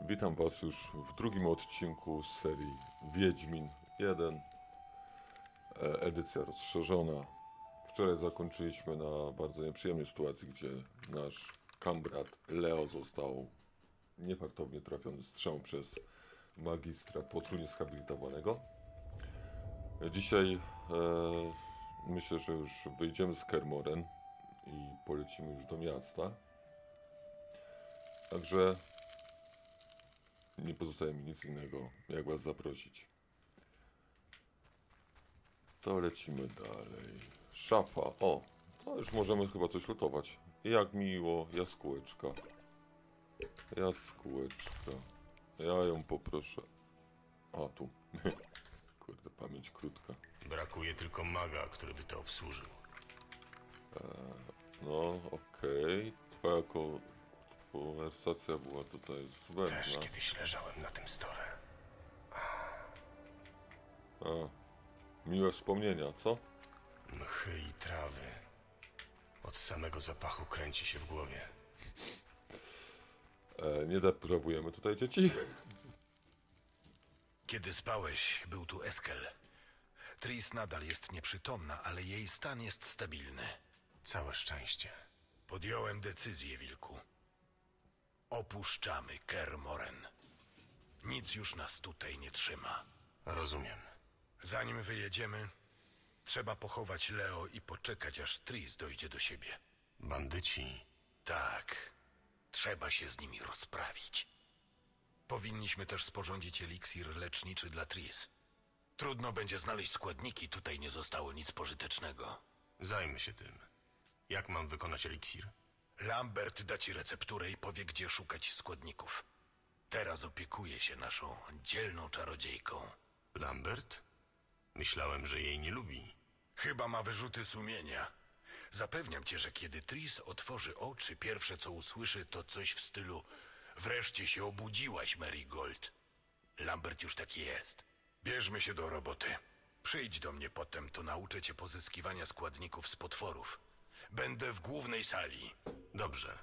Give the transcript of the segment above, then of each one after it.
Witam Was już w drugim odcinku z serii Wiedźmin 1, edycja rozszerzona. Wczoraj zakończyliśmy na bardzo nieprzyjemnej sytuacji, gdzie nasz kambrat Leo został niefartownie trafiony strzałą przez magistra potrójnie zhabilitowanego. Dzisiaj myślę, że już wyjdziemy z Kermoren i polecimy już do miasta. Także nie pozostaje mi nic innego, jak Was zaprosić. To lecimy dalej. Szafa. O, to już możemy chyba coś lutować. Jak miło, jaskółeczka. Jaskółeczka. Ja ją poproszę. A, tu. Kurde, pamięć krótka. Brakuje tylko maga, który by to obsłużył. No, okej. Twoja konwersacja była tutaj zbędna. Też kiedyś leżałem na tym stole. A, miłe wspomnienia, co? Mchy i trawy. Od samego zapachu kręci się w głowie. Nie deprawujemy tutaj dzieci? Kiedy spałeś, był tu Eskel. Tris nadal jest nieprzytomna, ale jej stan jest stabilny. Całe szczęście. Podjąłem decyzję, Wilku. Opuszczamy Kermoren. Nic już nas tutaj nie trzyma. Rozumiem. Zanim wyjedziemy, trzeba pochować Leo i poczekać, aż Tris dojdzie do siebie. Bandyci. Tak, trzeba się z nimi rozprawić. Powinniśmy też sporządzić eliksir leczniczy dla Tris. Trudno będzie znaleźć składniki, tutaj nie zostało nic pożytecznego. Zajmę się tym. Jak mam wykonać eliksir? Lambert da ci recepturę i powie, gdzie szukać składników. Teraz opiekuje się naszą dzielną czarodziejką. Lambert? Myślałem, że jej nie lubi. Chyba ma wyrzuty sumienia. Zapewniam cię, że kiedy Tris otworzy oczy, pierwsze co usłyszy to coś w stylu: wreszcie się obudziłaś, Marigold. Lambert już taki jest. Bierzmy się do roboty. Przyjdź do mnie potem, to nauczę cię pozyskiwania składników z potworów. Będę w głównej sali. Dobrze.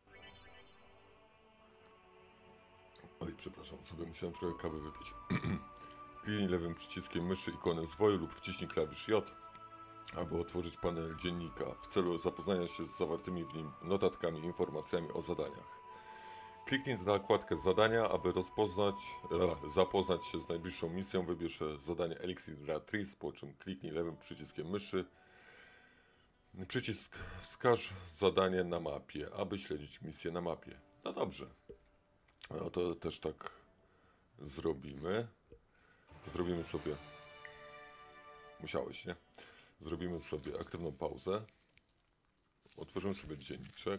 Oj, przepraszam, sobie musiałem trochę kawy wypić. Kliknij lewym przyciskiem myszy ikonę zwoju lub wciśnij klawisz J, aby otworzyć panel dziennika w celu zapoznania się z zawartymi w nim notatkami i informacjami o zadaniach. Kliknij na zakładkę zadania, aby zapoznać się z najbliższą misją. Wybierz zadanie Elixir dla Tris, po czym kliknij lewym przyciskiem myszy przycisk wskaż zadanie na mapie, aby śledzić misję na mapie. No dobrze. No to też tak zrobimy. Zrobimy sobie... Musiałeś, nie? Zrobimy sobie aktywną pauzę. Otworzymy sobie dzienniczek.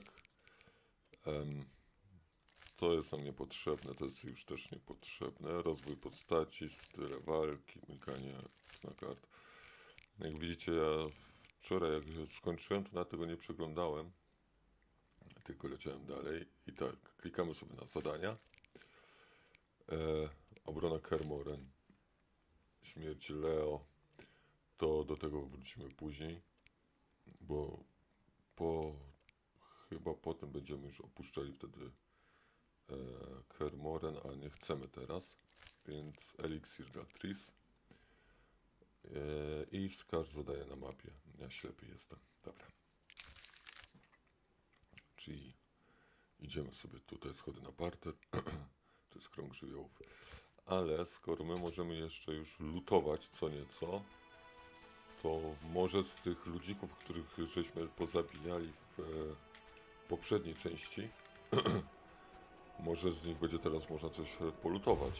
To jest nam niepotrzebne, to jest już też niepotrzebne. Rozwój postaci, style walki, unikanie na kart. Jak widzicie, ja wczoraj jak skończyłem, to na tego nie przeglądałem. Tylko leciałem dalej. I tak, klikamy sobie na zadania. Obrona Kermoren. Śmierć Leo. To do tego wrócimy później. Bo chyba potem będziemy już opuszczali wtedy Kermoren, a nie chcemy teraz, więc eliksir dla Tris i wskaż zadanie na mapie. Ja ślepy jestem. Dobra. Czyli idziemy sobie tutaj, schody na parter. To jest krąg żywiołów. Ale skoro my możemy jeszcze już lutować co nieco, to może z tych ludzików, których żeśmy pozabijali w poprzedniej części, może z nich będzie teraz można coś polutować.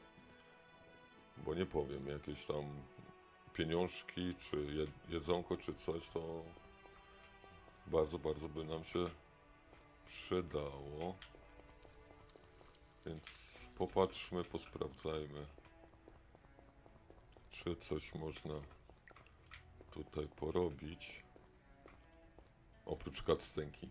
Bo nie powiem, jakieś tam pieniążki, czy jedzonko, czy coś, to bardzo, bardzo by nam się przydało. Więc popatrzmy, posprawdzajmy, czy coś można tutaj porobić. Oprócz cutscenki.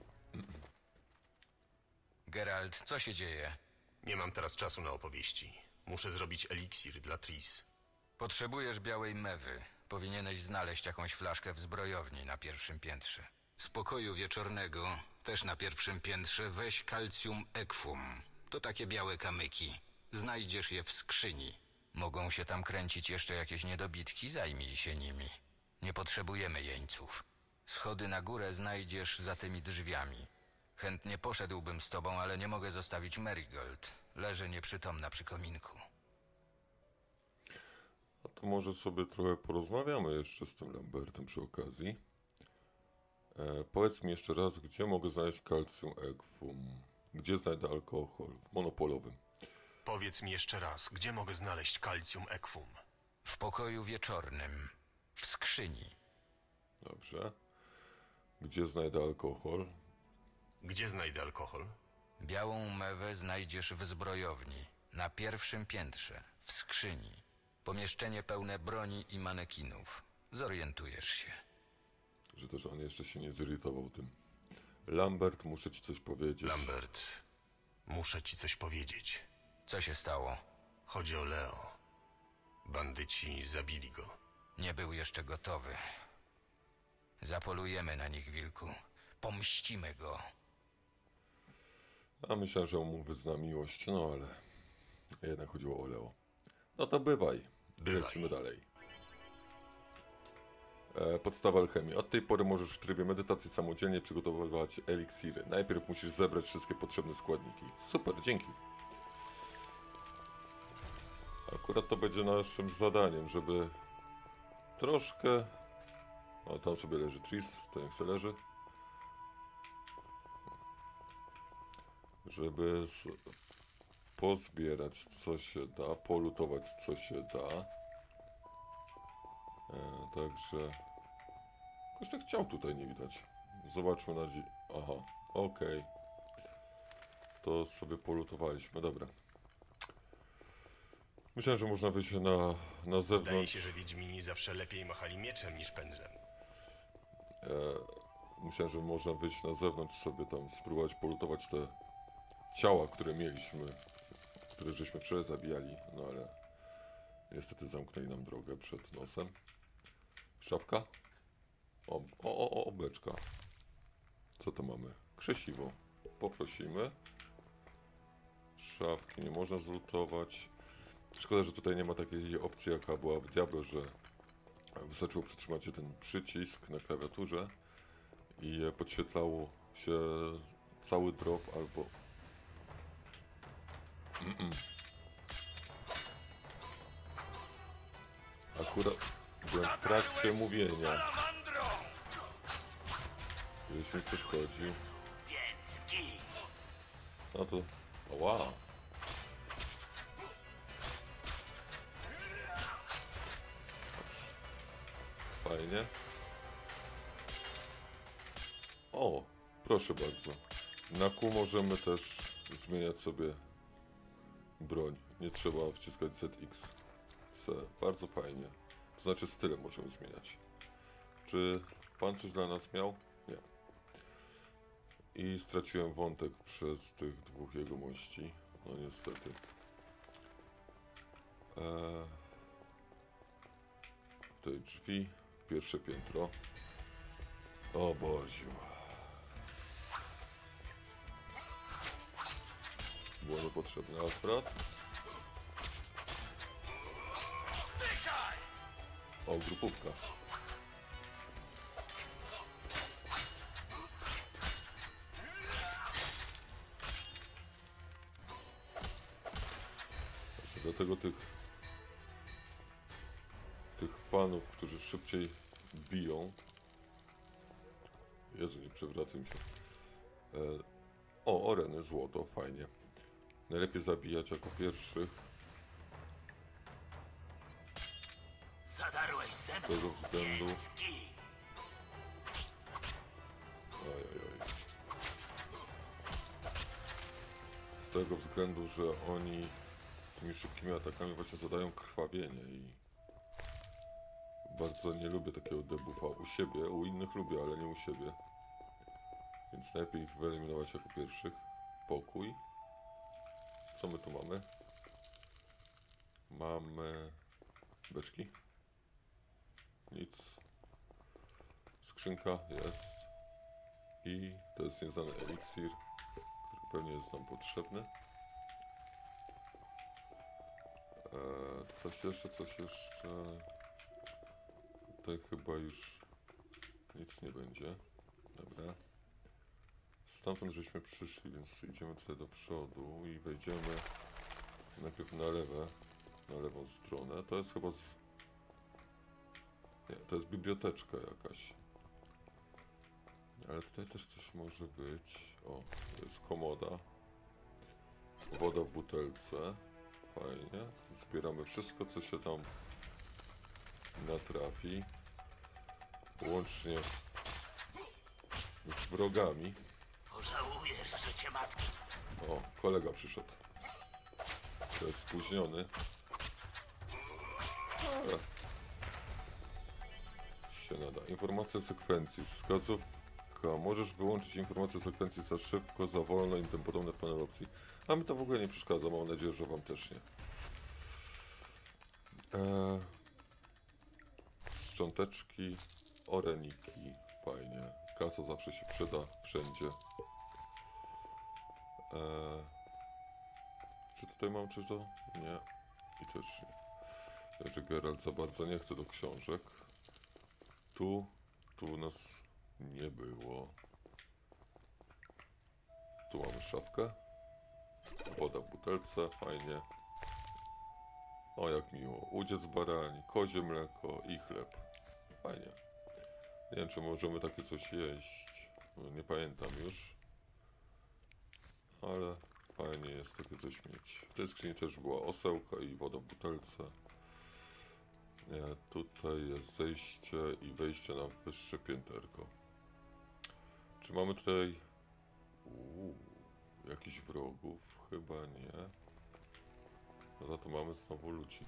Geralt, co się dzieje? Nie mam teraz czasu na opowieści. Muszę zrobić eliksir dla Tris. Potrzebujesz białej mewy. Powinieneś znaleźć jakąś flaszkę w zbrojowni na pierwszym piętrze. Z pokoju wieczornego, też na pierwszym piętrze, weź calcium equum. To takie białe kamyki. Znajdziesz je w skrzyni. Mogą się tam kręcić jeszcze jakieś niedobitki, zajmij się nimi. Nie potrzebujemy jeńców. Schody na górę znajdziesz za tymi drzwiami. Chętnie poszedłbym z tobą, ale nie mogę zostawić Marigold. Leży nieprzytomna przy kominku. A to może sobie trochę porozmawiamy jeszcze z tym Lambertem przy okazji. Powiedz mi jeszcze raz, gdzie mogę znaleźć kalcium equum? Gdzie znajdę alkohol? W monopolowym. Powiedz mi jeszcze raz, gdzie mogę znaleźć kalcium equum? W pokoju wieczornym. W skrzyni. Dobrze. Gdzie znajdę alkohol? Gdzie znajdę alkohol? Białą mewę znajdziesz w zbrojowni. Na pierwszym piętrze. W skrzyni. Pomieszczenie pełne broni i manekinów. Zorientujesz się. Że też on jeszcze się nie zirytował tym. Lambert, muszę ci coś powiedzieć. Lambert, muszę ci coś powiedzieć. Co się stało? Chodzi o Leo. Bandyci zabili go. Nie był jeszcze gotowy. Zapolujemy na nich, wilku. Pomścimy go. A myślałem, że on mu wyzna miłość, no ale jednak chodziło o Leo. No to bywaj. Lecimy dalej. Podstawa alchemii. Od tej pory możesz w trybie medytacji samodzielnie przygotowywać eliksiry. Najpierw musisz zebrać wszystkie potrzebne składniki. Super, dzięki. Akurat to będzie naszym zadaniem, żeby troszkę... O, tam sobie leży Tris, to niech se leży. Żeby pozbierać co się da, polutować co się da. Także... Jakoś tak ciał tutaj nie widać. Zobaczmy na dziś. Aha, okej. To sobie polutowaliśmy, dobra. Myślałem, że można wyjść na zewnątrz. Zdaje się, że Wiedźmini zawsze lepiej machali mieczem niż pędzlem. Myślałem, że można wyjść na zewnątrz, sobie tam spróbować polutować te ciała, które mieliśmy, które żeśmy wczoraj zabijali, no ale niestety zamknęli nam drogę przed nosem. Szafka? O, beczka. Co to mamy? Krzesiwo. Poprosimy. Szafki nie można zlutować. Szkoda, że tutaj nie ma takiej opcji, jaka była w Diablo, że wystarczyło przytrzymać ten przycisk na klawiaturze i podświetlało się cały drop albo... Akurat byłem w trakcie mówienia. Jeśli mi przeszkodzi. No to... Wow. Fajnie. O, proszę bardzo. Na kół możemy też zmieniać sobie broń. Nie trzeba wciskać ZX. C. Bardzo fajnie. To znaczy style możemy zmieniać. Czy pan coś dla nas miał? Nie. I straciłem wątek przez tych dwóch jegomości. No niestety. Tutaj drzwi. Pierwsze piętro. O Boziu. Było niepotrzebne akurat. O, grupówka. Właśnie dlatego tych panów, którzy szybciej biją. Jezu, nie przewracaj mi się. O, oreny, złoto, fajnie. Najlepiej zabijać jako pierwszych. Z tego względu... Ojojoj. Z tego względu, że oni tymi szybkimi atakami właśnie zadają krwawienie i bardzo nie lubię takiego debuffa u siebie, u innych lubię, ale nie u siebie. Więc najlepiej ich wyeliminować jako pierwszych. Pokój. Co my tu mamy? Mamy beczki. Nic. Skrzynka jest. I to jest nieznany eliksir, który pewnie jest nam potrzebny. Coś jeszcze, coś jeszcze. Tutaj chyba już nic nie będzie. Dobra. Stamtąd żeśmy przyszli, więc idziemy tutaj do przodu i wejdziemy najpierw na lewą stronę. To jest chyba nie, to jest biblioteczka jakaś. Ale tutaj też coś może być. O, to jest komoda. Woda w butelce. Fajnie. Zbieramy wszystko, co się tam natrafi. Łącznie z wrogami. Pożałujesz życie matki. O, kolega przyszedł. To jest spóźniony. Ale się nada. Informacja sekwencji. Wskazówka. Możesz wyłączyć informację sekwencji za szybko, za wolno i tym podobne panel opcji. A mi to w ogóle nie przeszkadza. Mam nadzieję, że wam też nie. Szcząteczki, oreniki. Fajnie. Kasa zawsze się przyda. Wszędzie. Czy tutaj mam, czy to? Nie. I też nie. Że Geralt za bardzo nie chce do książek. Tu nas nie było. Tu mamy szafkę. Woda w butelce, fajnie. O, jak miło. Udziec barani, kozie mleko i chleb. Fajnie. Nie wiem, czy możemy takie coś jeść. No, nie pamiętam już. Ale fajnie jest takie coś mieć. W tej skrzyni też była osełka i woda w butelce. Tutaj jest zejście i wejście na wyższe pięterko. Czy mamy tutaj jakichś wrogów? Chyba nie. No za to mamy znowu ludzi.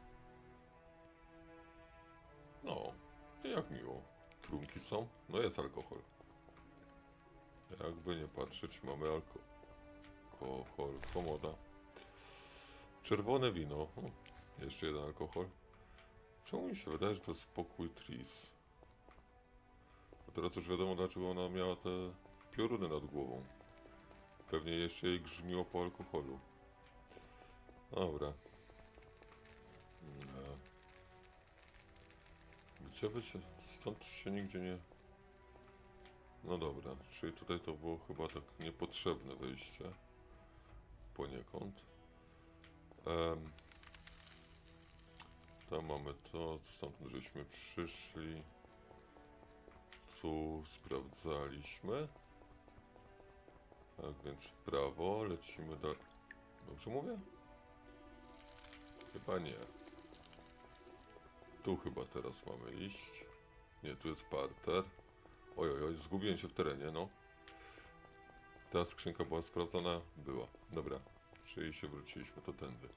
No, i jak miło. Trunki są? No jest alkohol. Jakby nie patrzeć, mamy alkohol. Komoda. Czerwone wino. Jeszcze jeden alkohol. Czemu mi się wydaje, że to jest pokój Tris? A teraz już wiadomo, dlaczego ona miała te pioruny nad głową. Pewnie jeszcze jej grzmiło po alkoholu. Dobra. Gdzie by się... Stąd się nigdzie nie... No dobra, czyli tutaj to było chyba tak niepotrzebne wejście. Poniekąd. Tam mamy to, stamtąd żeśmy przyszli. Tu sprawdzaliśmy. Tak więc w prawo, lecimy do... Dobrze mówię? Chyba nie. Tu chyba teraz mamy iść. Nie, tu jest parter. Oj, zgubiłem się w terenie, no. Ta skrzynka była sprawdzona? Była. Dobra, czyli się wróciliśmy, to tędy.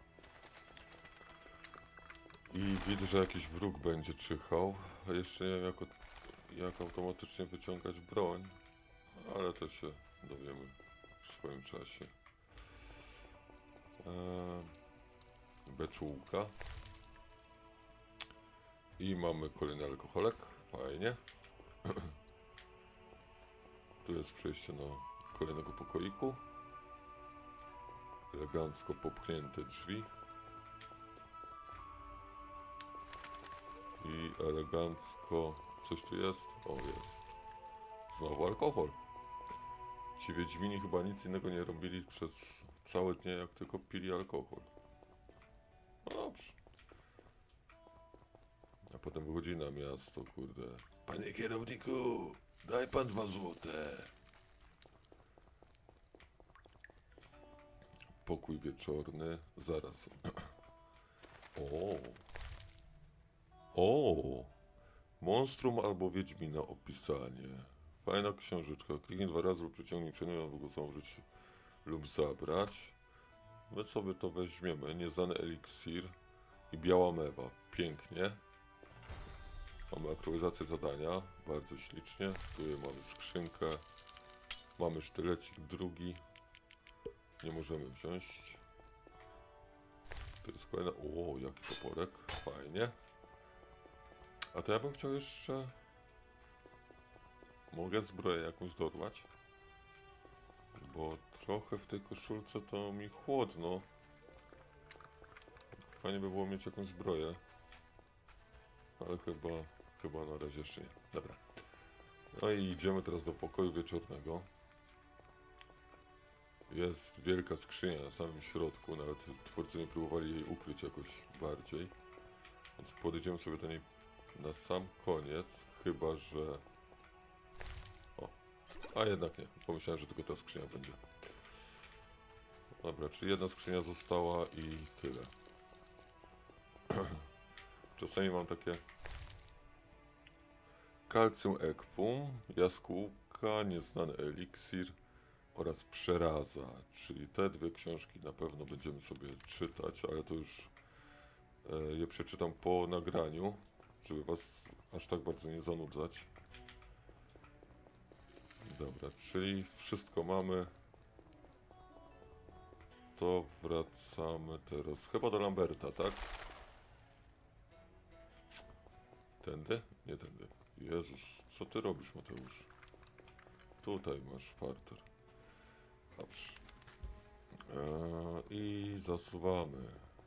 I widzę, że jakiś wróg będzie czyhał. A jeszcze nie wiem, jak automatycznie wyciągać broń. Ale to się dowiemy w swoim czasie. Beczułka. I mamy kolejny alkoholek. Fajnie. Tu jest przejście do kolejnego pokoiku. Elegancko popchnięte drzwi. I elegancko... Coś tu jest? O, jest. Znowu alkohol. Ci Wiedźmini chyba nic innego nie robili przez całe dnie, jak tylko pili alkohol. No dobrze. A potem wychodzi na miasto, kurde. Panie kierowniku, daj pan 2 złote. Pokój wieczorny. Zaraz. O! Monstrum albo Wiedźmina opisanie. Fajna książeczka. Kliknij 2 razy lub przyciągnij przedmiot, aby go założyć lub zabrać. My sobie to weźmiemy. Nieznany eliksir i biała mewa. Pięknie. Mamy aktualizację zadania. Bardzo ślicznie. Tu mamy skrzynkę. Mamy sztylecik drugi. Nie możemy wziąć. To jest kolejna... O, jaki toporek. Fajnie. A to ja bym chciał jeszcze... Mogę zbroję jakąś dorwać? Bo trochę w tej koszulce to mi chłodno. Fajnie by było mieć jakąś zbroję. Ale chyba na razie jeszcze nie. Dobra. No i idziemy teraz do pokoju wieczornego. Jest wielka skrzynia na samym środku, nawet twórcy nie próbowali jej ukryć jakoś bardziej. Więc podejdziemy sobie do niej na sam koniec, chyba że... O, a jednak nie, pomyślałem, że tylko ta skrzynia będzie. Dobra, czyli jedna skrzynia została i tyle. Czasami mam takie... Kalcium Equum, jaskółka, nieznany eliksir oraz przeraza, czyli te dwie książki na pewno będziemy sobie czytać, ale to już je przeczytam po nagraniu, żeby was aż tak bardzo nie zanudzać. Dobra, czyli wszystko mamy. To wracamy teraz chyba do Lamberta, tak? Tędy? Nie tędy. Jezus, co ty robisz, Mateusz? Tutaj masz parter. Dobrze. I zasuwamy.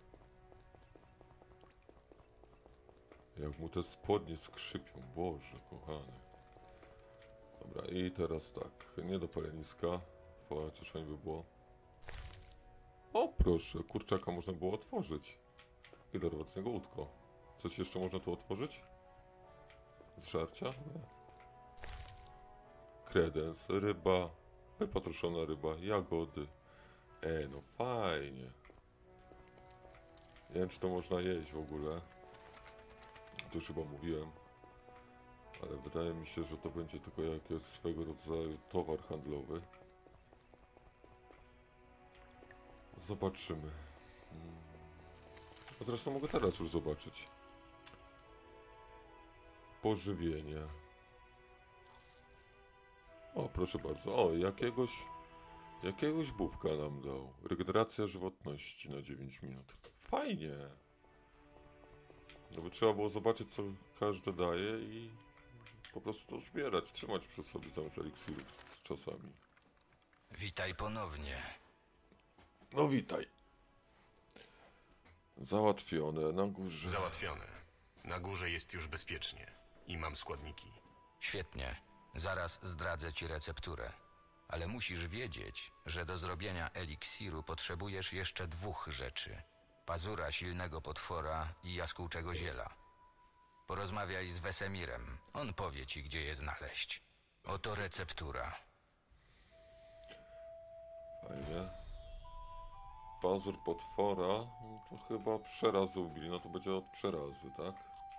Jak mu te spodnie skrzypią, Boże kochany. Dobra, i teraz tak, nie do paleniska, chociaż fajnie by było. O proszę, kurczaka można było otworzyć. I dorwać z niego łódko. Coś jeszcze można tu otworzyć? Z żarcia? Nie. Kredens, ryba, wypatroszona ryba, jagody. No fajnie. Nie wiem, czy to można jeść w ogóle. To już chyba mówiłem. Ale wydaje mi się, że to będzie tylko jakiś swego rodzaju towar handlowy. Zobaczymy. A zresztą mogę teraz już zobaczyć. Pożywienie. O, proszę bardzo. O, jakiegoś bówka nam dał. Regeneracja żywotności na 9 minut. Fajnie. No by trzeba było zobaczyć, co każde daje i po prostu to zbierać, trzymać przy sobie zamiast eliksirów z czasami. Witaj ponownie. No witaj. Załatwione na górze. Załatwione. Na górze jest już bezpiecznie. I mam składniki. Świetnie. Zaraz zdradzę ci recepturę. Ale musisz wiedzieć, że do zrobienia eliksiru potrzebujesz jeszcze 2 rzeczy. Pazura silnego potwora i jaskółczego ziela. Porozmawiaj z Wesemirem. On powie ci, gdzie je znaleźć. Oto receptura. Fajnie. Pazur potwora, no to chyba przerazy ubili, no to będzie od przerazy, tak?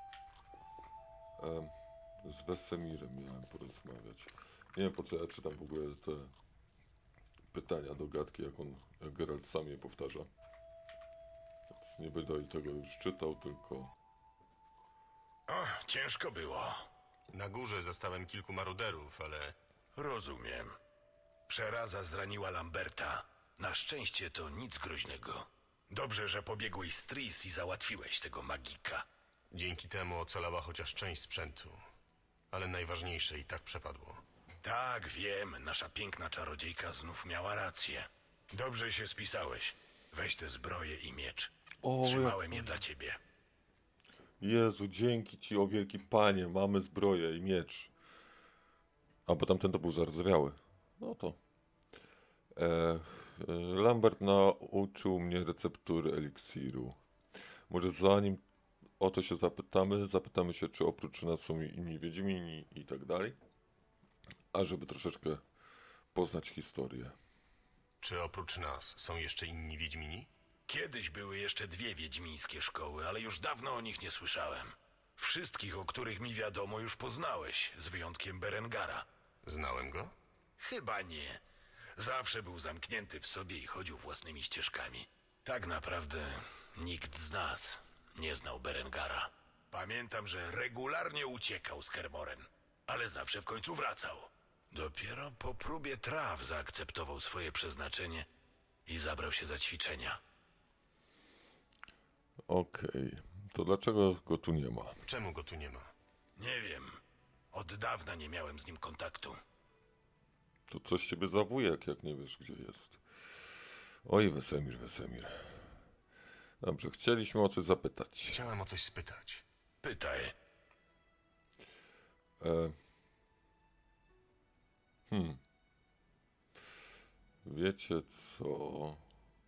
Z Wesemirem miałem porozmawiać. Nie wiem, po co ja czytam w ogóle te pytania do gadki, jak Geralt sam je powtarza. Więc nie będę tego już czytał, tylko... O, ciężko było. Na górze zastałem kilku maruderów, ale Rozumiem. Przeraza zraniła Lamberta. Na szczęście to nic groźnego. Dobrze, że pobiegłeś z Tris i załatwiłeś tego magika. dzięki temu ocalała chociaż część sprzętu. Ale najważniejsze i tak przepadło. Tak, wiem, nasza piękna czarodziejka znów miała rację. Dobrze się spisałeś. Weź tę zbroję i miecz. O, Trzymałem je dla ciebie. Jezu, dzięki ci, o wielki panie, mamy zbroję i miecz. A bo tamten to był zardzewiały. No to... Lambert nauczył mnie receptury eliksiru. Może zanim o to się zapytamy się, czy oprócz nas są inni wiedźmini i tak dalej. A żeby troszeczkę poznać historię. Czy oprócz nas są jeszcze inni wiedźmini? Kiedyś były jeszcze 2 wiedźmińskie szkoły, ale już dawno o nich nie słyszałem. Wszystkich, o których mi wiadomo, już poznałeś, z wyjątkiem Berengara. Znałem go? Chyba nie. Zawsze był zamknięty w sobie i chodził własnymi ścieżkami. Tak naprawdę nikt z nas nie znał Berengara. Pamiętam, że regularnie uciekał z Kermoren, ale zawsze w końcu wracał. Dopiero po próbie traw zaakceptował swoje przeznaczenie i zabrał się za ćwiczenia. Okej, to dlaczego go tu nie ma? Czemu go tu nie ma? Nie wiem. Od dawna nie miałem z nim kontaktu. To coś ciebie za wujek, jak nie wiesz, gdzie jest. Oj, Wesemir. Dobrze, chcieliśmy o coś zapytać. Chciałem o coś spytać. Pytaj. E, Wiecie co?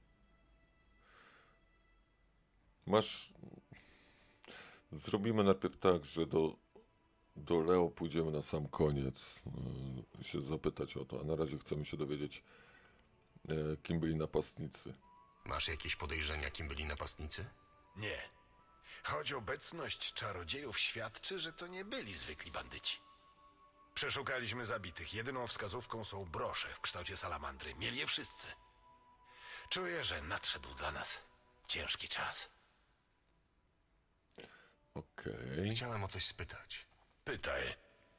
Masz... Zrobimy najpierw tak, że do Leo pójdziemy na sam koniec. Się zapytać o to, a na razie chcemy się dowiedzieć, kim byli napastnicy. Masz jakieś podejrzenia, kim byli napastnicy? Nie. Choć obecność czarodziejów świadczy, że to nie byli zwykli bandyci. Przeszukaliśmy zabitych. Jedyną wskazówką są brosze w kształcie salamandry. Mieli je wszyscy. Czuję, że nadszedł dla nas ciężki czas. Okej. Chciałem o coś spytać. Pytaj.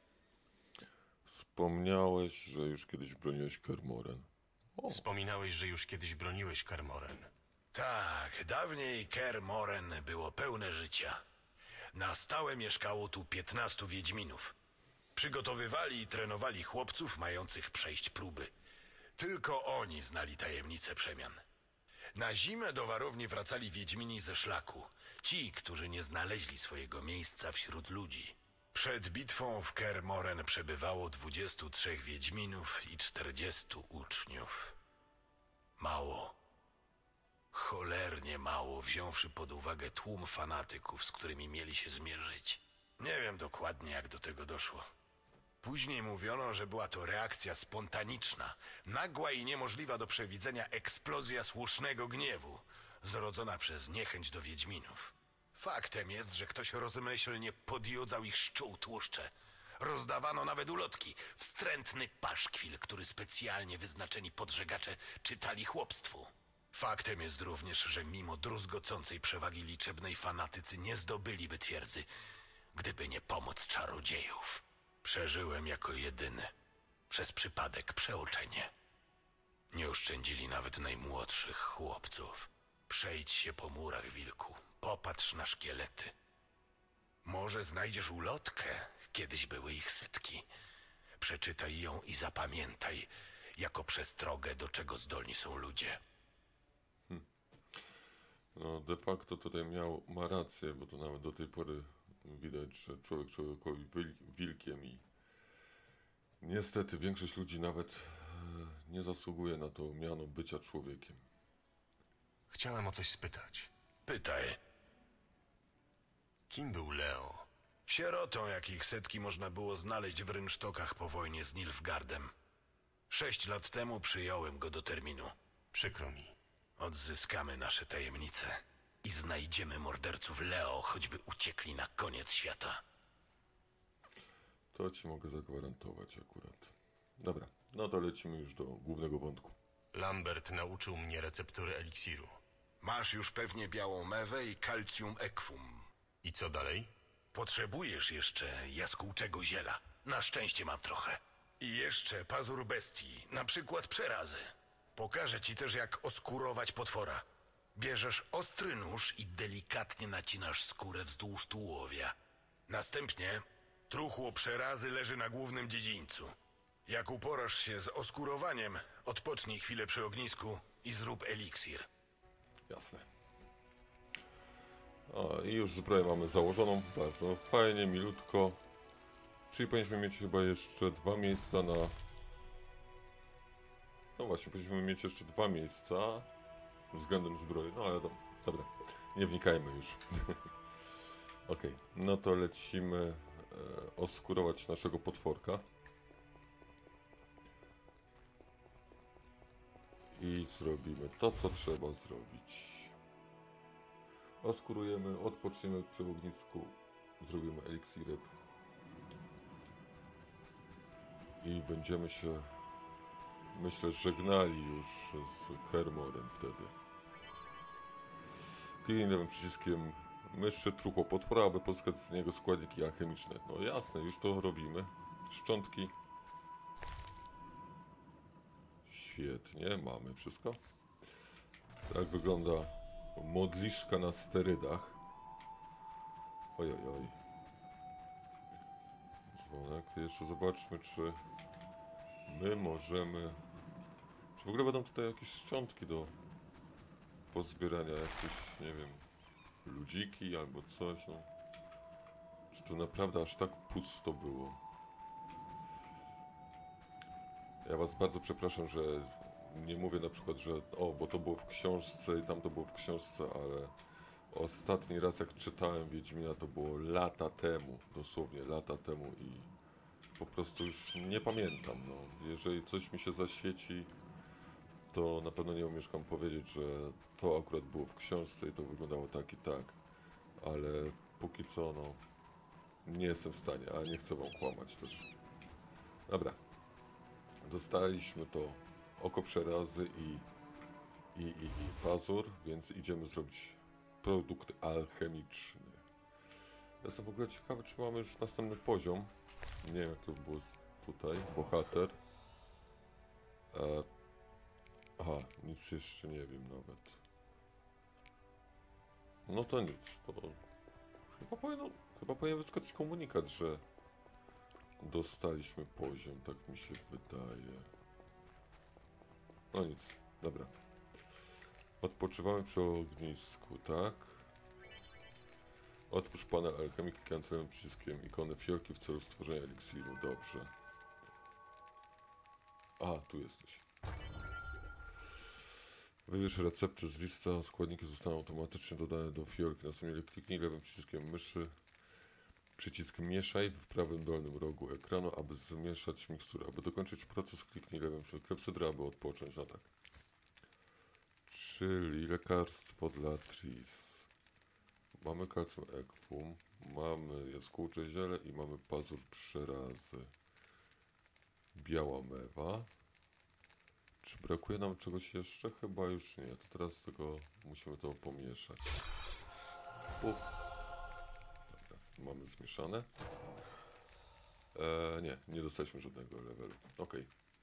Wspomniałeś, że już kiedyś broniłeś Kermoren. Wspominałeś, że już kiedyś broniłeś Kermoren. Tak, dawniej Kaer Morhen było pełne życia. Na stałe mieszkało tu 15 wiedźminów. Przygotowywali i trenowali chłopców mających przejść próby. Tylko oni znali tajemnicę przemian. Na zimę do warowni wracali wiedźmini ze szlaku. Ci, którzy nie znaleźli swojego miejsca wśród ludzi. Przed bitwą w Kaer Morhen przebywało 23 wiedźminów i 40 uczniów. Mało. Cholernie mało, wziąwszy pod uwagę tłum fanatyków, z którymi mieli się zmierzyć. Nie wiem dokładnie, jak do tego doszło. Później mówiono, że była to reakcja spontaniczna, nagła i niemożliwa do przewidzenia eksplozja słusznego gniewu, zrodzona przez niechęć do wiedźminów. Faktem jest, że ktoś rozmyślnie podjudzał ich szczół tłuszcze. Rozdawano nawet ulotki, wstrętny paszkwil, który specjalnie wyznaczeni podżegacze czytali chłopstwu. Faktem jest również, że mimo druzgocącej przewagi liczebnej fanatycy nie zdobyliby twierdzy, gdyby nie pomoc czarodziejów. Przeżyłem jako jedyny, przez przypadek przeoczenie. Nie oszczędzili nawet najmłodszych chłopców. Przejdź się po murach, wilku, popatrz na szkielety. Może znajdziesz ulotkę, kiedyś były ich setki. Przeczytaj ją i zapamiętaj, jako przestrogę, do czego zdolni są ludzie. No, de facto tutaj ma rację, bo to nawet do tej pory widać, że człowiek człowiekowi wilkiem i niestety większość ludzi nawet nie zasługuje na to miano bycia człowiekiem. Chciałem o coś spytać. Pytaj. Kim był Leo? Sierotą, jakich setki można było znaleźć w rynsztokach po wojnie z Nilfgaardem. 6 lat temu przyjąłem go do terminu. Przykro mi. Odzyskamy nasze tajemnice i znajdziemy morderców Leo, choćby uciekli na koniec świata. To ci mogę zagwarantować akurat. Dobra, no to lecimy już do głównego wątku. Lambert nauczył mnie receptury eliksiru. Masz już pewnie białą mewę i calcium equum. I co dalej? Potrzebujesz jeszcze jaskółczego ziela. Na szczęście mam trochę. I jeszcze pazur bestii, na przykład przerazy. Pokażę ci też, jak oskurować potwora. Bierzesz ostry nóż i delikatnie nacinasz skórę wzdłuż tułowia. Następnie truchło przerazy leży na głównym dziedzińcu. Jak uporasz się z oskurowaniem, odpocznij chwilę przy ognisku i zrób eliksir. Jasne. O, i już zbroję mamy założoną. Bardzo fajnie, milutko. Czyli powinniśmy mieć chyba jeszcze 2 miejsca na... No właśnie, powinniśmy mieć jeszcze 2 miejsca względem zbroi. No ale dobra, nie wnikajmy już. Okej, no to lecimy oskurować naszego potworka. I zrobimy to, co trzeba zrobić. Oskurujemy, odpoczniemy przy ognisku, zrobimy eliksirek. I będziemy się, myślę, żegnali już z Kaer Morhen wtedy. Kliknij lewym przyciskiem myszy truchło potwora, aby pozyskać z niego składniki alchemiczne. No jasne, już to robimy. Szczątki. Świetnie, mamy wszystko. Tak wygląda modliszka na sterydach. Oj, oj, oj. Dzwonek. Jeszcze zobaczmy, czy my możemy... Czy w ogóle będą tutaj jakieś szczątki do pozbierania jacyś, nie wiem, ludziki albo coś, no. Czy tu naprawdę aż tak pusto było? Ja was bardzo przepraszam, że nie mówię na przykład, że o, bo to było w książce i tam to było w książce, ale ostatni raz jak czytałem Wiedźmina to było lata temu, dosłownie lata temu i po prostu już nie pamiętam, no. Jeżeli coś mi się zaświeci, to na pewno nie omieszkam powiedzieć, że to akurat było w książce i to wyglądało tak i tak, ale póki co, no, nie jestem w stanie, a nie chcę wam kłamać też. Dobra. Dostaliśmy to oko przerazy i pazur, więc idziemy zrobić produkt alchemiczny. Jestem w ogóle ciekawy, czy mamy już następny poziom. Nie wiem, jak to było tutaj. Bohater. Aha, nic jeszcze nie wiem nawet. No to nic, to chyba powinien wyskoczyć komunikat, że dostaliśmy poziom, tak mi się wydaje. No nic, dobra. Odpoczywamy przy ognisku, tak? Otwórz panel alchemii klikając lewym przyciskiem ikony fiolki w celu stworzenia eliksiru. Dobrze. A, tu jesteś. Wybierz receptę z lista, składniki zostaną automatycznie dodane do fiolki. Następnie kliknij lewym przyciskiem myszy. Przycisk mieszaj w prawym dolnym rogu ekranu, aby zmieszać miksturę. Aby dokończyć proces, kliknij lewym przyciskiem klepsydra, aby odpocząć. No tak. Czyli lekarstwo dla Tris. Mamy kalcjum ekwum, mamy jaskółcze ziele i mamy pazur przerazy. Biała mewa. Czy brakuje nam czegoś jeszcze? Chyba już nie. To teraz tylko musimy to pomieszać. Dobra, mamy zmieszane. Nie dostaliśmy żadnego levelu. Ok.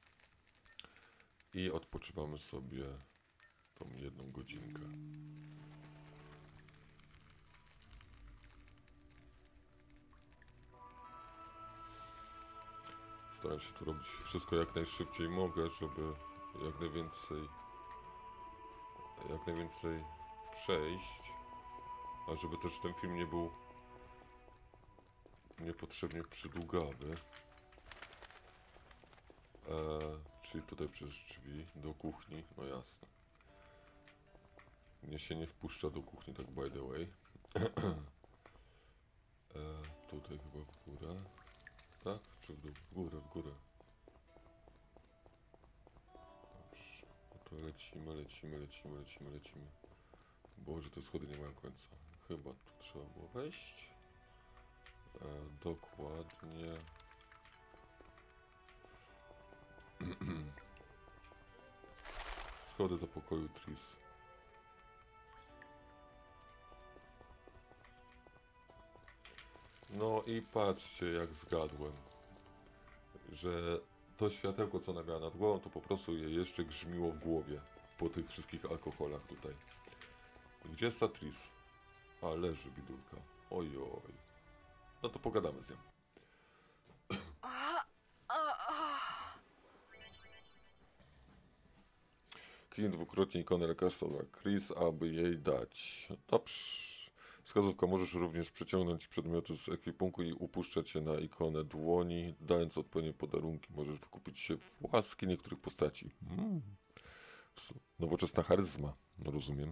I odpoczywamy sobie tą 1 godzinkę. Staram się tu robić wszystko jak najszybciej mogę, żeby jak najwięcej przejść, a żeby też ten film nie był niepotrzebnie przydługawy. Czyli tutaj przez drzwi do kuchni, no jasne. Mnie się nie wpuszcza do kuchni, tak by the way. Tutaj chyba w górę. Tak? Czy w dół? W górę, w górę. Dobrze. No to lecimy. Boże, te schody nie mają końca. Chyba tu trzeba było wejść. Dokładnie. Schody do pokoju Tris. No i patrzcie, jak zgadłem, że to światełko, co ona miała nad głową, to po prostu jej jeszcze grzmiło w głowie po tych wszystkich alkoholach tutaj. Gdzie jest ta Tris? A, leży bidulka. Ojoj. No to pogadamy z nią. Kliknij dwukrotnie ikonę lekarstwa dla Chris, aby jej dać. Dobrze. Wskazówka. Możesz również przeciągnąć przedmioty z ekwipunku i upuszczać je na ikonę dłoni, dając odpowiednie podarunki. Możesz wykupić się w łaski niektórych postaci. Nowoczesna charyzma. No rozumiem.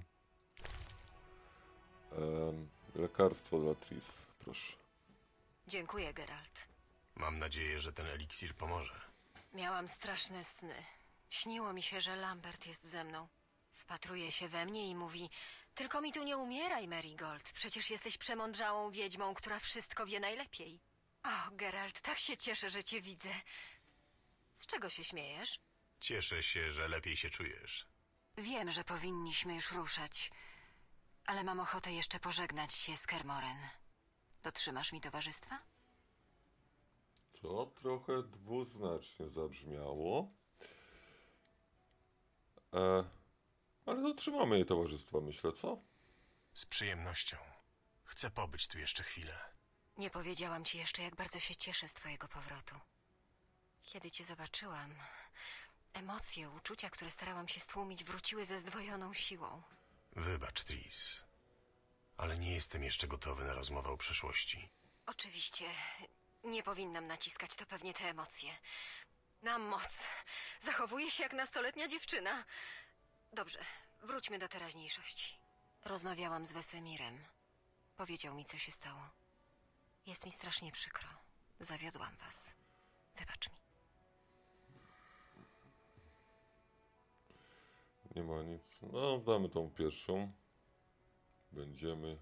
Lekarstwo dla Tris. Proszę. Dziękuję, Geralt. Mam nadzieję, że ten eliksir pomoże. Miałam straszne sny. Śniło mi się, że Lambert jest ze mną. Wpatruje się we mnie i mówi: tylko mi tu nie umieraj, Marigold. Przecież jesteś przemądrzałą wiedźmą, która wszystko wie najlepiej. O, Geralt, tak się cieszę, że cię widzę. Z czego się śmiejesz? Cieszę się, że lepiej się czujesz. Wiem, że powinniśmy już ruszać, ale mam ochotę jeszcze pożegnać się z Kermoren. Dotrzymasz mi towarzystwa? To trochę dwuznacznie zabrzmiało. Ale dotrzymamy jej towarzystwa, myślę, co? Z przyjemnością. Chcę pobyć tu jeszcze chwilę. Nie powiedziałam ci jeszcze, jak bardzo się cieszę z twojego powrotu. Kiedy cię zobaczyłam, emocje, uczucia, które starałam się stłumić, wróciły ze zdwojoną siłą. Wybacz, Tris, ale nie jestem jeszcze gotowy na rozmowę o przeszłości. Oczywiście, nie powinnam naciskać, to pewnie te emocje. Na moc. Zachowuję się jak nastoletnia dziewczyna. Dobrze, wróćmy do teraźniejszości. Rozmawiałam z Wesemirem. Powiedział mi, co się stało. Jest mi strasznie przykro. Zawiodłam was. Wybacz mi. Nie ma nic. No, damy tą pierwszą. Będziemy.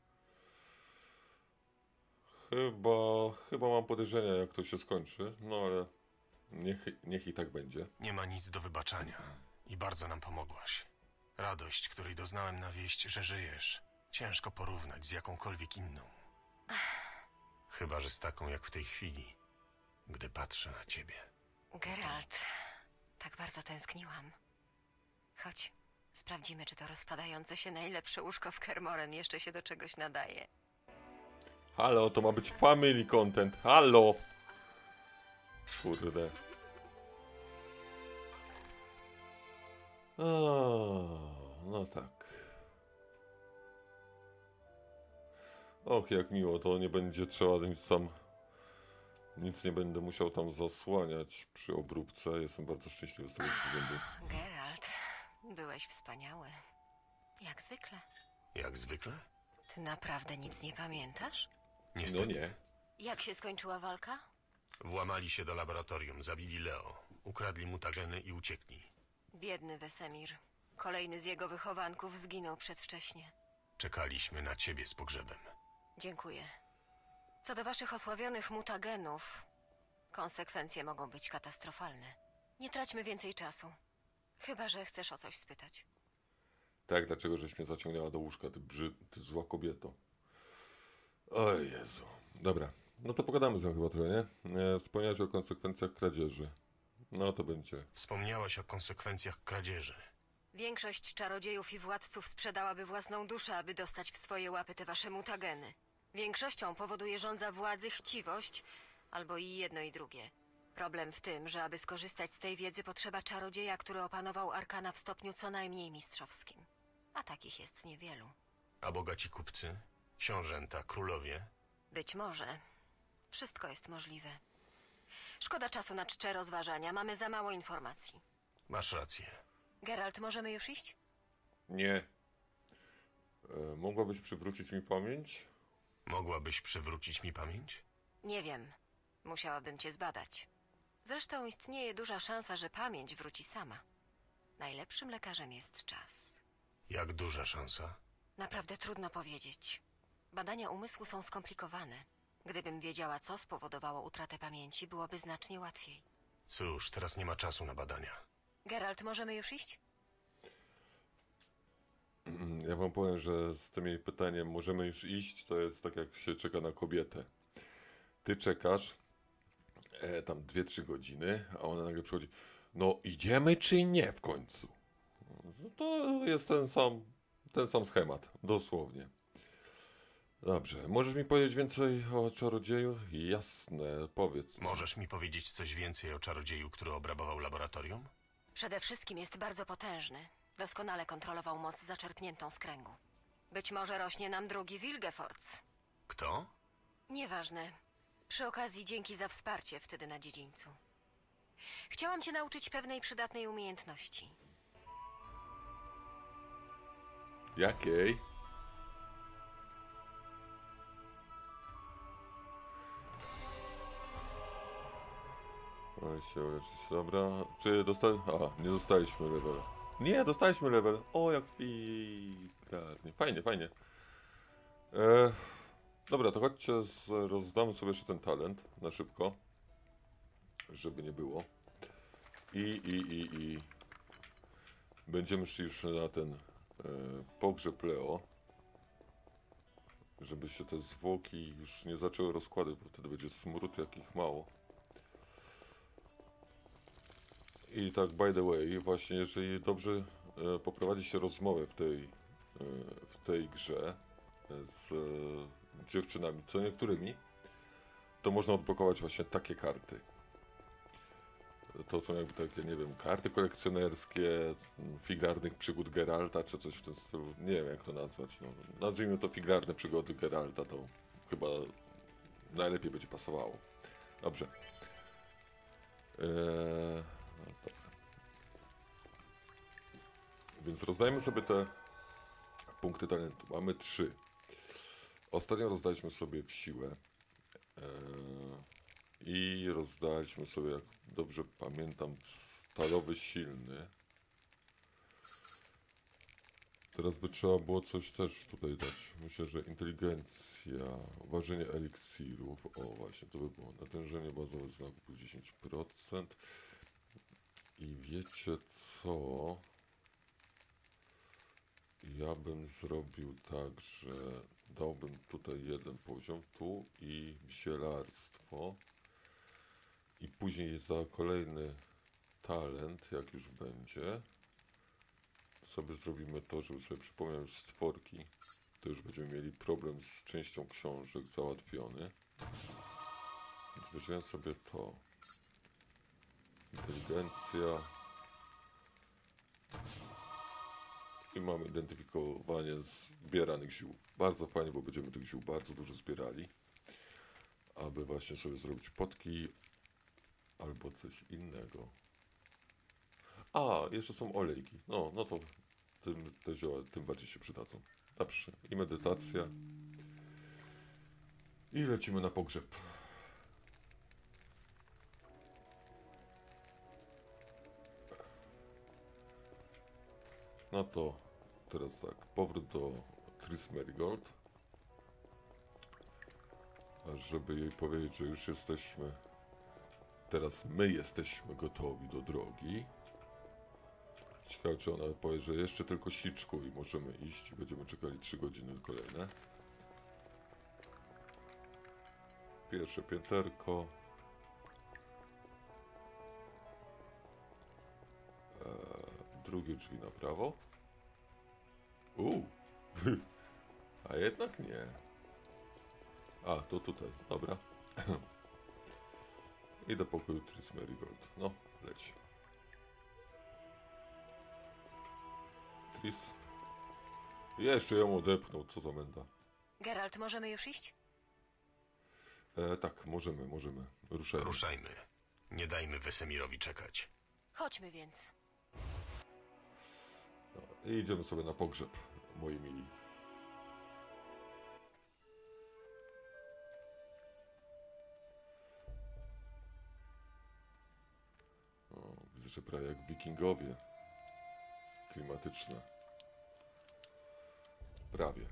Chyba mam podejrzenia, jak to się skończy. No ale niech i tak będzie. Nie ma nic do wybaczania i bardzo nam pomogłaś. Radość, której doznałem na wieść, że żyjesz, ciężko porównać z jakąkolwiek inną. Chyba że z taką jak w tej chwili, gdy patrzę na ciebie. Geralt, tak bardzo tęskniłam. Chodź, sprawdzimy, czy to rozpadające się najlepsze łóżko w Kermoren jeszcze się do czegoś nadaje. Halo, to ma być family content. Halo! Kurde. No tak. Och, jak miło, to nie będzie trzeba nic nie będę musiał tam zasłaniać przy obróbce. Jestem bardzo szczęśliwy z tego względu. Geralt, byłeś wspaniały. Jak zwykle. Jak zwykle? Ty naprawdę nic nie pamiętasz? Niestety. No nie. Jak się skończyła walka? Włamali się do laboratorium, zabili Leo, ukradli mutageny i uciekli. Biedny Wesemir. Kolejny z jego wychowanków zginął przedwcześnie. Czekaliśmy na ciebie z pogrzebem. Dziękuję. Co do waszych osławionych mutagenów, konsekwencje mogą być katastrofalne. Nie traćmy więcej czasu. Chyba że chcesz o coś spytać. Tak, dlaczego żeś mnie zaciągnęła do łóżka, ty zła kobieto. O Jezu. Dobra, no to pogadamy z nią chyba trochę, nie? Wspomniałeś o konsekwencjach kradzieży. No to będzie. Wspomniałaś o konsekwencjach kradzieży. Większość czarodziejów i władców sprzedałaby własną duszę, aby dostać w swoje łapy te wasze mutageny. Większością powoduje żądza władzy chciwość, albo i jedno i drugie. Problem w tym, że aby skorzystać z tej wiedzy potrzeba czarodzieja, który opanował arkana w stopniu co najmniej mistrzowskim. A takich jest niewielu. A bogaci kupcy? Książęta, królowie? Być może. Wszystko jest możliwe. Szkoda czasu na czcze rozważania, mamy za mało informacji. Masz rację. Geralt, możemy już iść? Nie. Mogłabyś przywrócić mi pamięć? Mogłabyś przywrócić mi pamięć? Nie wiem. Musiałabym cię zbadać. Zresztą istnieje duża szansa, że pamięć wróci sama. Najlepszym lekarzem jest czas. Jak duża szansa? Naprawdę trudno powiedzieć. Badania umysłu są skomplikowane. Gdybym wiedziała, co spowodowało utratę pamięci, byłoby znacznie łatwiej. Cóż, teraz nie ma czasu na badania. Geralt, możemy już iść? Ja wam powiem, że z tym jej pytaniem możemy już iść, to jest tak jak się czeka na kobietę. Ty czekasz tam 2-3 godziny, a ona nagle przychodzi. No idziemy czy nie w końcu? No, to jest ten sam schemat, dosłownie. Dobrze, możesz mi powiedzieć więcej o czarodzieju? Jasne, powiedz. Możesz mi powiedzieć coś więcej o czarodzieju, który obrabował laboratorium? Przede wszystkim jest bardzo potężny. Doskonale kontrolował moc zaczerpniętą z kręgu. Być może rośnie nam drugi Wilgefortz. Kto? Nieważne. Przy okazji dzięki za wsparcie wtedy na dziedzińcu. Chciałam cię nauczyć pewnej przydatnej umiejętności. Jakiej? Oj, się uleczyć, dobra. Czy nie dostaliśmy level. Nie, dostaliśmy level. O, jak pięknie. Fajnie, fajnie. Dobra, to chodźcie, rozdamy sobie jeszcze ten talent na szybko. Żeby nie było. I będziemy szli już na ten pogrzeb Leo. Żeby się te zwłoki już nie zaczęły rozkładać, bo wtedy będzie smród jakich mało. I tak, by the way, właśnie jeżeli dobrze poprowadzi się rozmowę w tej grze z dziewczynami, co niektórymi, to można odblokować właśnie takie karty. to są jakby takie, nie wiem, karty kolekcjonerskie, figlarnych przygód Geralta, czy coś w tym stylu. Nie wiem, jak to nazwać. No, nazwijmy to figlarne przygody Geralta, to chyba najlepiej będzie pasowało. Dobrze. No dobra. Więc rozdajmy sobie te punkty talentu. Mamy 3. Ostatnio rozdaliśmy sobie w siłę. I rozdaliśmy sobie, jak dobrze pamiętam, stalowy silny. Teraz by trzeba było coś też tutaj dać. Myślę, że inteligencja, ważenie eliksirów. O, właśnie, to by było natężenie bazowe znaków 10%. I wiecie co? Ja bym zrobił tak, że dałbym tutaj jeden poziom, tu i zielarstwo. I później za kolejny talent, jak już będzie, sobie zrobimy to, żeby sobie przypomnieć stworki. To już będziemy mieli problem z częścią książek załatwiony. Więc weźmiemy sobie to. Inteligencja. I mamy identyfikowanie zbieranych ziół. Bardzo fajnie, bo będziemy tych ziół bardzo dużo zbierali. Aby właśnie sobie zrobić potki albo coś innego. A, jeszcze są olejki. No to te zioła tym bardziej się przydadzą. Dobrze. I medytacja. I lecimy na pogrzeb. No to teraz tak. Powrót do Triss Merigold. A żeby jej powiedzieć, że już jesteśmy... Teraz my jesteśmy gotowi do drogi. Ciekawe, czy ona powie, że jeszcze tylko siczku i możemy iść i będziemy czekali 3 godziny kolejne. Pierwsze pięterko. Drugie drzwi na prawo. A jednak nie. A, to tutaj, dobra. I do pokoju Triss Merigold. No, leć. Triss. Jeszcze ją odepchnął, co za menda. Geralt, możemy już iść? Tak, możemy. Ruszajmy. Ruszajmy. Nie dajmy Wesemirowi czekać. Chodźmy więc. No, i idziemy sobie na pogrzeb, moi mili. Widzę, że prawie jak wikingowie. Klimatyczne. Prawie.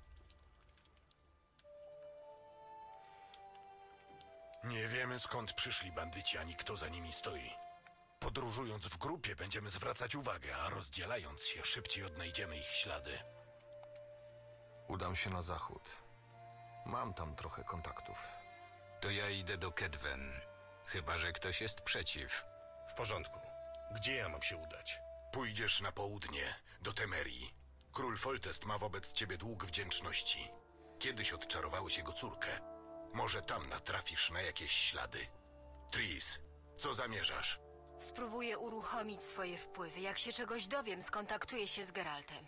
Nie wiemy, skąd przyszli bandyci, ani kto za nimi stoi. Podróżując w grupie będziemy zwracać uwagę, a rozdzielając się szybciej odnajdziemy ich ślady. Udam się na zachód. Mam tam trochę kontaktów. To ja idę do Kedwen. Chyba że ktoś jest przeciw. W porządku. Gdzie ja mam się udać? Pójdziesz na południe, do Temerii. Król Foltest ma wobec ciebie dług wdzięczności. Kiedyś odczarowałeś jego córkę. Może tam natrafisz na jakieś ślady. Triss, co zamierzasz? Spróbuję uruchomić swoje wpływy. Jak się czegoś dowiem, skontaktuję się z Geraltem.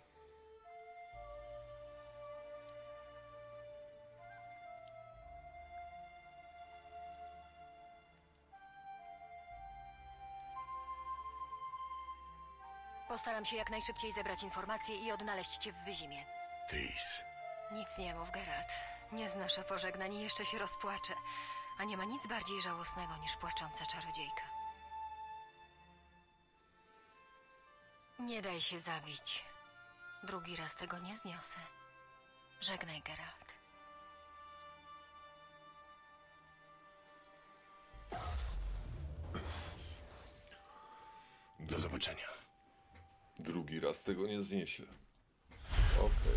Postaram się jak najszybciej zebrać informacje i odnaleźć cię w Wyzimie. Triss. Nic nie mów, Geralt. Nie znoszę pożegnań i jeszcze się rozpłaczę. A nie ma nic bardziej żałosnego niż płacząca czarodziejka. Nie daj się zabić. Drugi raz tego nie zniosę. Żegnaj, Geralt. Do zobaczenia. Drugi raz tego nie zniesie. Okej.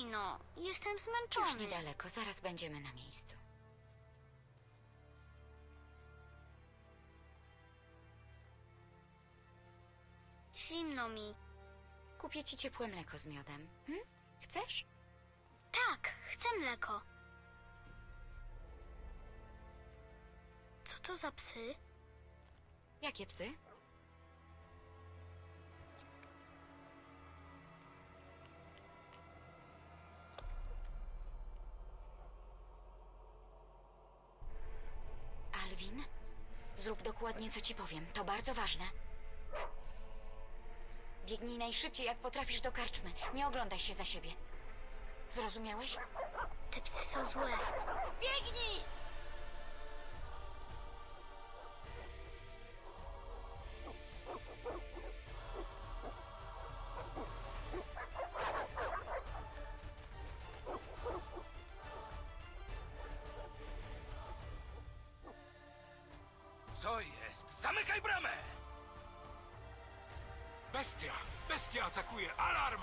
no, jestem Już zmęczony. niedaleko, zaraz będziemy na miejscu. Zimno mi. Kupię ci ciepłe mleko z miodem. Chcesz? Tak, chcę mleko. Co to za psy? Jakie psy? Alvin, zrób dokładnie, co ci powiem. To bardzo ważne. Biegnij najszybciej, jak potrafisz, do karczmy. Nie oglądaj się za siebie. Zrozumiałeś? Te psy są złe. Biegnij! Co jest? Zamykaj bramę! Bestia! Bestia atakuje! Alarm!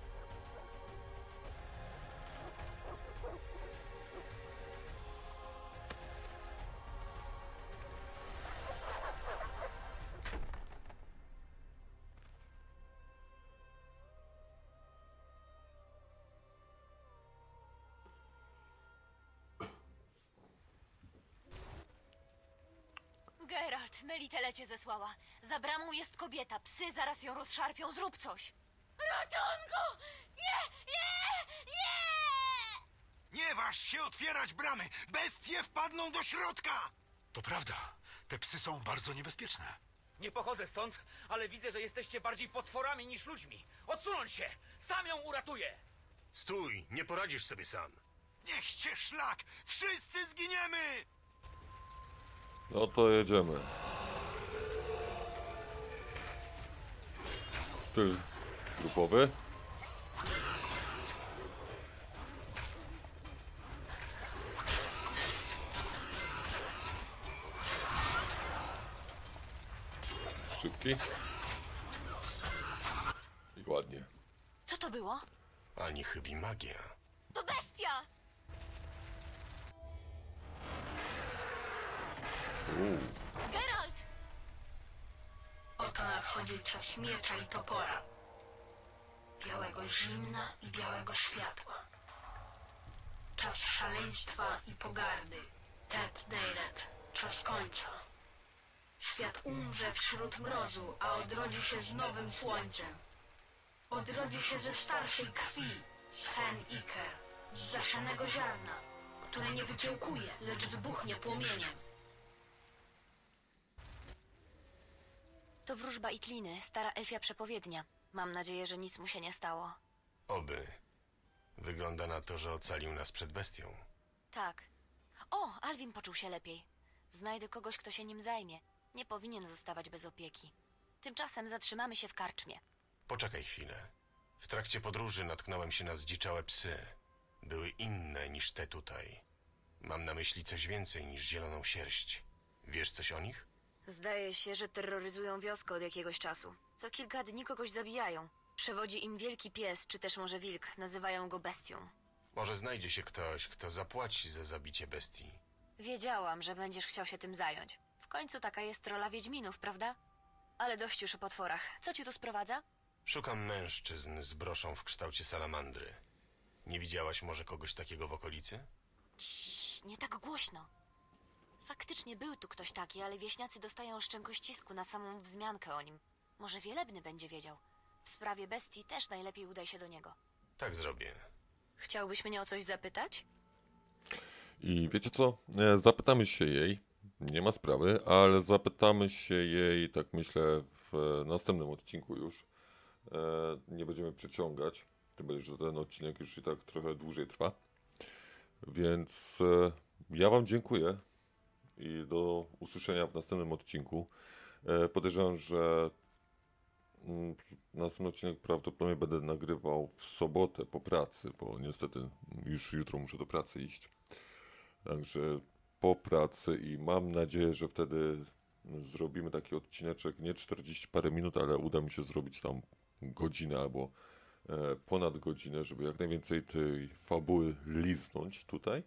Geralt, Melitele cię zesłała. Za bramą jest kobieta. Psy zaraz ją rozszarpią. Zrób coś. Ratunku! Nie! Nie! Nie! Nie waż się otwierać bramy! Bestie wpadną do środka! To prawda. Te psy są bardzo niebezpieczne. Nie pochodzę stąd, ale widzę, że jesteście bardziej potworami niż ludźmi. Odsunąć się! Sam ją uratuję! Stój, nie poradzisz sobie sam. Niech cię szlak! Wszyscy zginiemy! No to jedziemy. Styl grupowy. Szybki. I ładnie. Co to było? Ani chybi magia. To bestia! Geralt! Oto nadchodzi czas miecza i topora. Białego zimna i białego światła. Czas szaleństwa i pogardy. Tet Deiret. Czas końca. Świat umrze wśród mrozu, a odrodzi się z nowym słońcem. Odrodzi się ze starszej krwi, z hen Iker, z zasianego ziarna, które nie wykiełkuje, lecz wybuchnie płomieniem. To wróżba Itliny, stara elfia przepowiednia. Mam nadzieję, że nic mu się nie stało. Oby. Wygląda na to, że ocalił nas przed bestią. Tak. O, Alvin poczuł się lepiej. Znajdę kogoś, kto się nim zajmie. Nie powinien zostawać bez opieki. Tymczasem zatrzymamy się w karczmie. Poczekaj chwilę. W trakcie podróży natknąłem się na zdziczałe psy. Były inne niż te tutaj. Mam na myśli coś więcej niż zieloną sierść. Wiesz coś o nich? Zdaje się, że terroryzują wioskę od jakiegoś czasu. Co kilka dni kogoś zabijają. Przewodzi im wielki pies, czy też może wilk. Nazywają go bestią. Może znajdzie się ktoś, kto zapłaci za zabicie bestii. Wiedziałam, że będziesz chciał się tym zająć. W końcu taka jest rola wiedźminów, prawda? Ale dość już o potworach. Co ci tu sprowadza? Szukam mężczyzn z broszą w kształcie salamandry. Nie widziałaś może kogoś takiego w okolicy? Ciii, nie tak głośno. Faktycznie był tu ktoś taki, ale wieśniacy dostają szczękościsku na samą wzmiankę o nim. Może Wielebny będzie wiedział. W sprawie bestii też najlepiej udaj się do niego. Tak zrobię. Chciałbyś mnie o coś zapytać? I wiecie co? Zapytamy się jej. Nie ma sprawy, ale zapytamy się jej, tak myślę, w następnym odcinku już. Nie będziemy przeciągać. Tym bardziej, że ten odcinek już i tak trochę dłużej trwa. Więc ja wam dziękuję i do usłyszenia w następnym odcinku. Podejrzewam, że następny odcinek prawdopodobnie będę nagrywał w sobotę po pracy, bo niestety już jutro muszę do pracy iść. Także po pracy i mam nadzieję, że wtedy zrobimy taki odcineczek, nie 40 parę minut, ale uda mi się zrobić tam godzinę albo ponad godzinę, żeby jak najwięcej tej fabuły liznąć tutaj.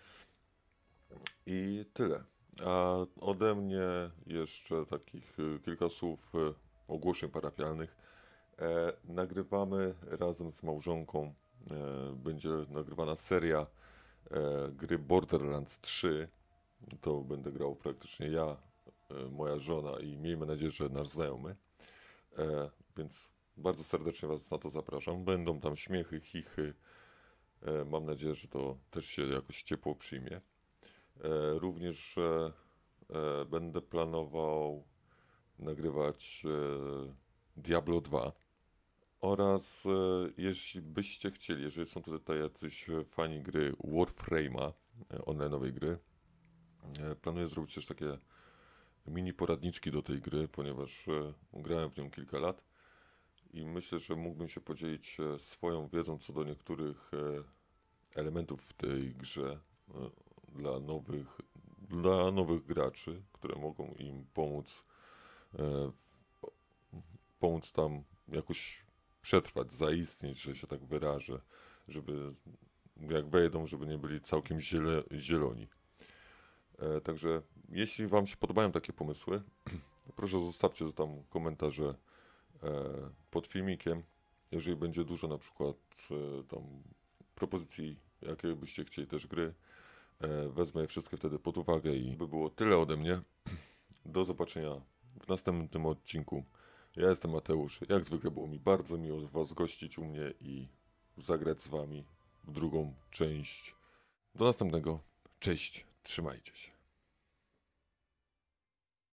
I tyle. A ode mnie jeszcze takich kilka słów ogłoszeń parafialnych. Nagrywamy razem z małżonką, będzie nagrywana seria gry Borderlands 3. To będę grał praktycznie ja, moja żona i miejmy nadzieję, że nasz znajomy. Więc bardzo serdecznie Was na to zapraszam. Będą tam śmiechy, chichy. Mam nadzieję, że to też się jakoś ciepło przyjmie. Również będę planował nagrywać Diablo 2 oraz jeśli byście chcieli, jeżeli są tutaj jacyś fani gry Warframe'a, online'owej gry, planuję zrobić też takie mini poradniczki do tej gry, ponieważ grałem w nią kilka lat i myślę, że mógłbym się podzielić swoją wiedzą co do niektórych elementów w tej grze dla nowych graczy, które mogą im pomóc tam jakoś przetrwać, zaistnieć, że się tak wyrażę, żeby jak wejdą, żeby nie byli całkiem zieloni. Także jeśli Wam się podobają takie pomysły, to proszę zostawcie tam komentarze pod filmikiem. Jeżeli będzie dużo na przykład tam propozycji, jakie byście chcieli też gry, wezmę je wszystkie wtedy pod uwagę i by było tyle ode mnie. Do zobaczenia w następnym odcinku. Ja jestem Mateusz. Jak zwykle było mi bardzo miło Was gościć u mnie i zagrać z Wami w drugą część. Do następnego. Cześć. Trzymajcie się.